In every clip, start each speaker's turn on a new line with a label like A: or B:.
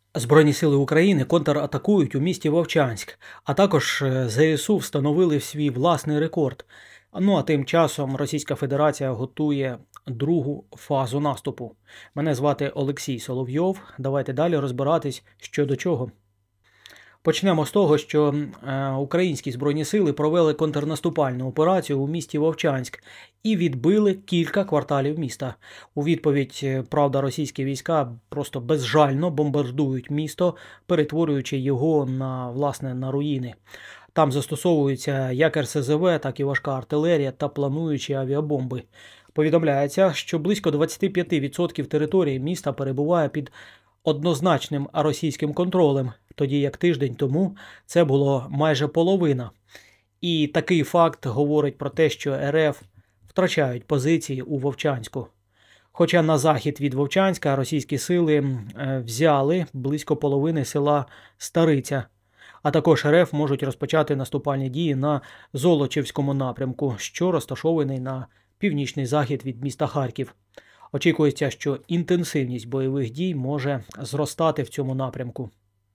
A: Збройні сили України контратакують у місті Вовчанськ, а також ЗСУ встановили свій власний рекорд. Ну а тим часом Російська Федерація готує другу фазу наступу. Мене звати Олексій Соловйов. Давайте далі розбиратись, що до чого. Почнемо з того, що українські збройні сили провели контрнаступальну операцію у місті Вовчанськ і відбили кілька кварталів міста. У відповідь, правда, російські війська просто безжально бомбардують місто, перетворюючи його на руїни. Там застосовуються як РСЗВ, так і важка артилерія та плануючі авіабомби. Повідомляється, що близько 25% території міста перебуває під однозначним російським контролем, тоді як тиждень тому це було майже половина. І такий факт говорить про те, що РФ втрачають позиції у Вовчанську. Хоча на захід від Вовчанська російські сили взяли близько половини села Стариця, а також РФ можуть розпочати наступальні дії на Золочівському напрямку, що розташований на північний захід від міста Харків. Очікується, що інтенсивність бойових дій може зростати в цьому напрямку.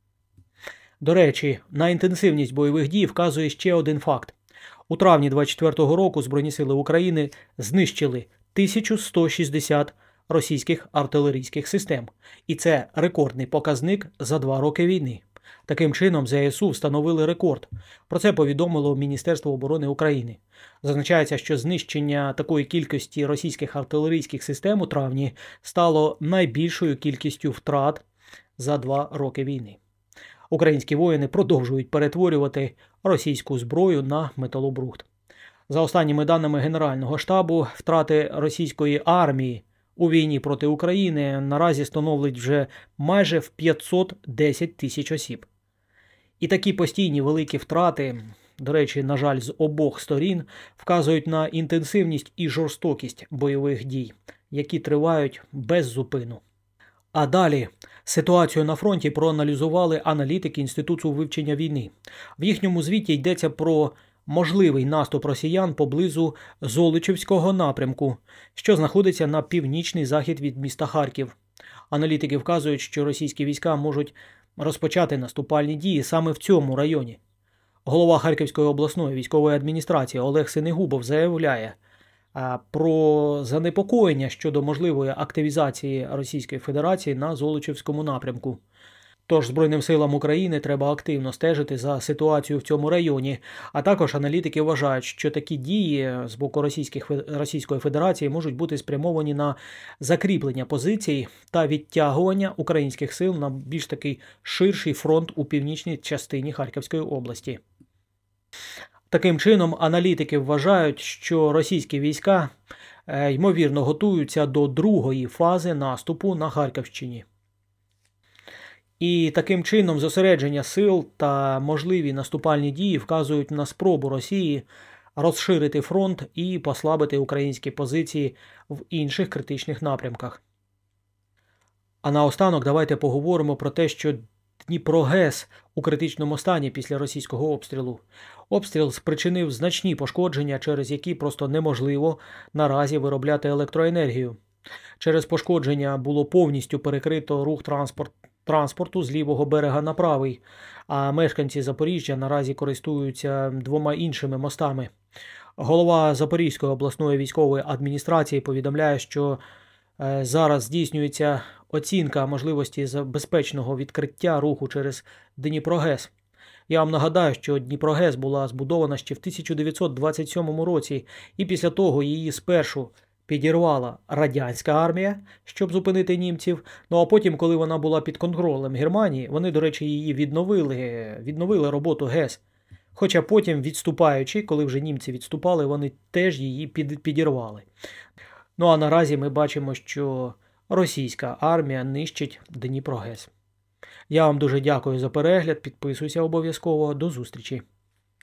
A: До речі, на інтенсивність бойових дій вказує ще один факт. У травні 2024 року Збройні сили України знищили 1160 російських артилерійських систем. І це рекордний показник за 2 роки війни. Таким чином, ЗСУ встановили рекорд. Про це повідомило Міністерство оборони України. Зазначається, що знищення такої кількості російських артилерійських систем у травні стало найбільшою кількістю втрат за 2 роки війни. Українські воїни продовжують перетворювати російську зброю на металобрухт. За останніми даними Генерального штабу, втрати російської армії у війні проти України наразі становлять вже майже в 510 тисяч осіб. І такі постійні великі втрати, до речі, на жаль, з обох сторін, вказують на інтенсивність і жорстокість бойових дій, які тривають без зупину. А далі ситуацію на фронті проаналізували аналітики Інституту вивчення війни. В їхньому звіті йдеться про можливий наступ росіян поблизу Золочівського напрямку, що знаходиться на північний захід від міста Харків. Аналітики вказують, що російські війська можуть розпочати наступальні дії саме в цьому районі. Голова Харківської обласної військової адміністрації Олег Синегубов заявляє про занепокоєння щодо можливої активізації Російської Федерації на Золочівському напрямку. Тож Збройним силам України треба активно стежити за ситуацією в цьому районі, а також аналітики вважають, що такі дії з боку Російської Федерації можуть бути спрямовані на закріплення позицій та відтягування українських сил на більш такий ширший фронт у північній частині Харківської області. Таким чином, аналітики вважають, що російські війська, ймовірно, готуються до другої фази наступу на Харківщині. І таким чином зосередження сил та можливі наступальні дії вказують на спробу Росії розширити фронт і послабити українські позиції в інших критичних напрямках. А наостанок давайте поговоримо про те, що Дніпрогес у критичному стані після російського обстрілу. Обстріл спричинив значні пошкодження, через які просто неможливо наразі виробляти електроенергію. Через пошкодження було повністю перекрито рух транспорту з лівого берега на правий, а мешканці Запоріжжя наразі користуються 2 іншими мостами. Голова Запорізької обласної військової адміністрації повідомляє, що зараз здійснюється оцінка можливості безпечного відкриття руху через Дніпрогес. Я вам нагадаю, що Дніпрогес була збудована ще в 1927 році, і після того її спершу підірвала радянська армія, щоб зупинити німців, ну а потім, коли вона була під контролем Германії, вони, до речі, її відновили роботу ГЕС. Хоча потім, відступаючи, коли вже німці відступали, вони теж її підірвали. Ну а наразі ми бачимо, що російська армія нищить Дніпрогес. Я вам дуже дякую за перегляд, підписуйся обов'язково, до зустрічі.